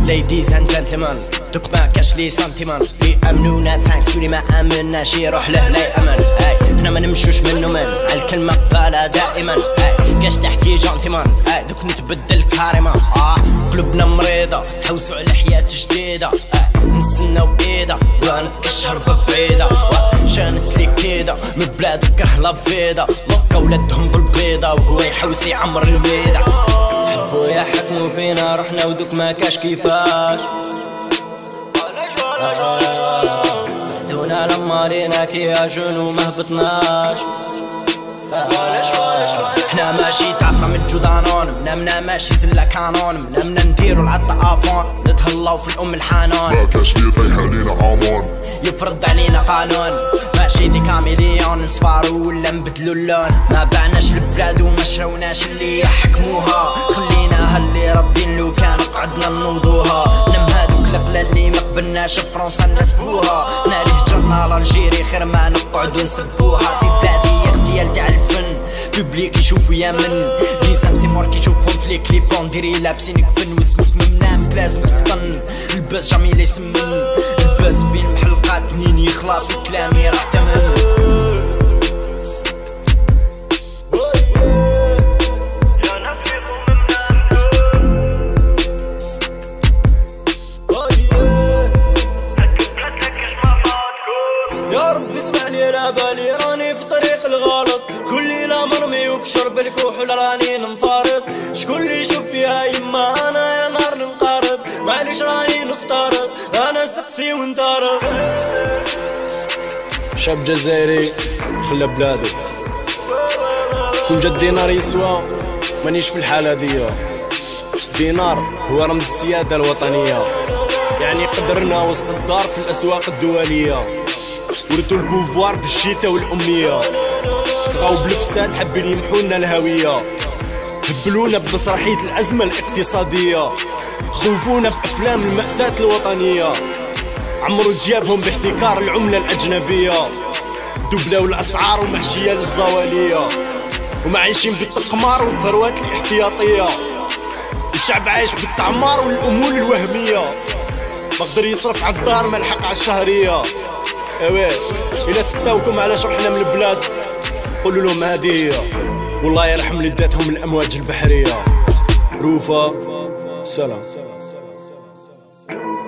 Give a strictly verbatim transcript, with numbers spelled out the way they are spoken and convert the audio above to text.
ليديز اند جنتلمان دوك ما كاش لي سنتيمان لي امنونا ثانكس واللي ما امناش يروح له لا يامن. اي حنا ما نمشوش منو من الكلمه قبالة دائما. اي كاش تحكي جنتيمان اي دوك نتبدل كاريما. اه قلوبنا مريضه حوسوا على حياه جديده. اي نستناو ايدا ونكش هربه بعيده. شانت لي كيدا من بلاد كهلا فيدا مكة ولادهم بالبيضه وهو يحوس يعمر الميدا. حبوا يحكموا فينا رحنا ودوك ما كاش كيفاش. بعدونا لما لينا كياجون وما هبطناش. حنا ماشي تعفرة من جدانون منامنا ماشي زلا كانون منامنا نديرو العطا افون نتهلاو في الام الحانون. ما كاش لي طيح علينا امون يفرض علينا قانون ماشي دي كاميليون نصفارو ولا نبدلو اللون. ما بعناش البلاد وما شراوناش اللي يحكموها خليناها اللي ردين لو كان قعدنا نوضوها. نم هادوك القلا اللي ما قبلناش بفرنسا نسبوها. حنا اللي هجرنا لالجيري خير ما نقعدو نسبوها. في بلادي اغتيال تاع الفن بوبليك يشوفو يا من لي زامسي مور كيشوفهم في لي كليبون ديري لابسين كفن واسمك ممنام لازم تفطن. الباس جامي لي يسمن الباس فيلم حلقات منين يخلص وكلامي راح تمن. يا ربي اسمعني لا بالي راني في طريق الغلط كل ليلة مرمي وفي شرب الكحول راني ننفرط. شكون اللي يشوف فيها يما انا يا نهار ننقرض معليش راني نفترض انا سقسي ونطرد. شاب جزائري خلى بلادو كون جا الدينار يسوى مانيش في الحالة دي. دينار هو رمز السيادة الوطنية يعني قدرنا وسط الدار في الأسواق الدولية. ورثو البوفوار بالشيتا والأمية طغاو بالفساد حابين يمحونا الهوية. هبلونا بمسرحية الأزمة الاقتصادية خوفونا بأفلام المأساة الوطنية. عمرو جيابهم باحتكار العملة الأجنبية دبلوا الأسعار ومحشية للزوالية ومعيشين بالتقمار والثروات الاحتياطية. الشعب عايش بالتعمار والأمول الوهمية ما قدر يصرف على الدار ما لحق على الشهرية. ايوه إلا سقساوكم علاش رحنا من البلاد قولوا لهم هذه هي والله يرحم لداتهم الأمواج البحرية. روفا سلام.